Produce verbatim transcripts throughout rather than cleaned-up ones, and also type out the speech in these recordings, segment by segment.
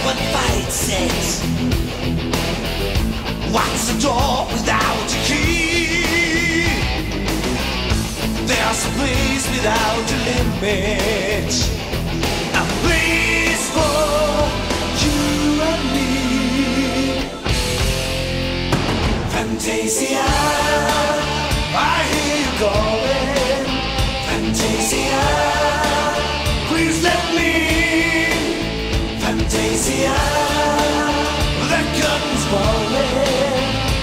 and fights it. What's the door without a key? There's a place without a limit, a place for you and me. Fantasia, I hear you calling. Fantasia, please let me in. Fantasia, the curtain's falling.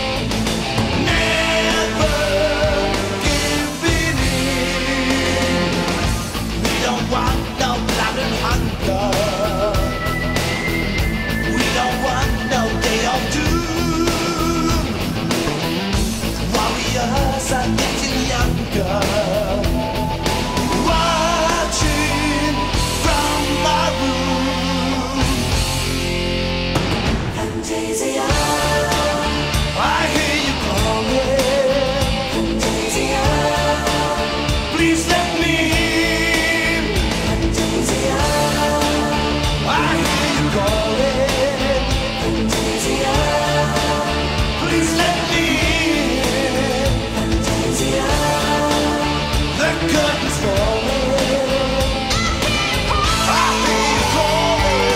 Never giving in. We don't want no blood and hunger. We don't want no day of doom. Warriors are getting younger, watching from my room. Fantasia, I hear you calling. Fantasia, please let me in. Fantasia, I hear you calling. Fantasia, please let me in. Fantasia, the curtain's falling. I hear you calling.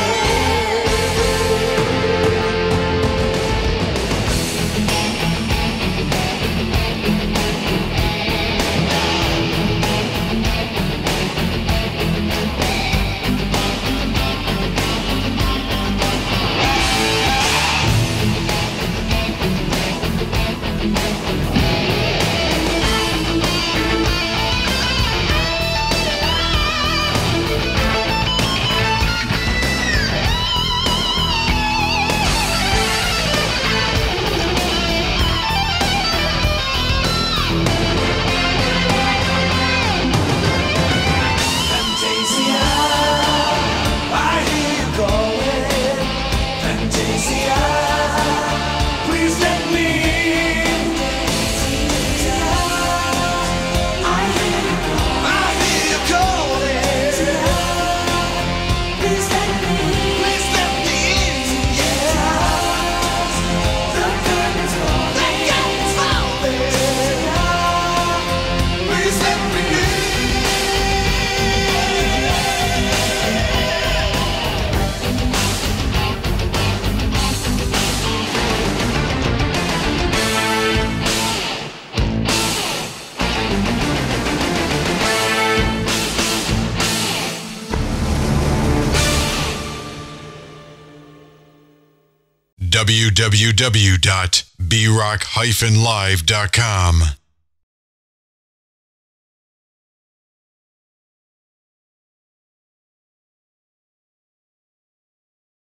Fantasia, I hear you calling. Fantasia, please let me in. I hear you calling. I hear you calling. Please let me in. Please let me in. Yeah. The curtain's falling. The curtain's falling. Please let me in. w w w dot b rock dash live dot com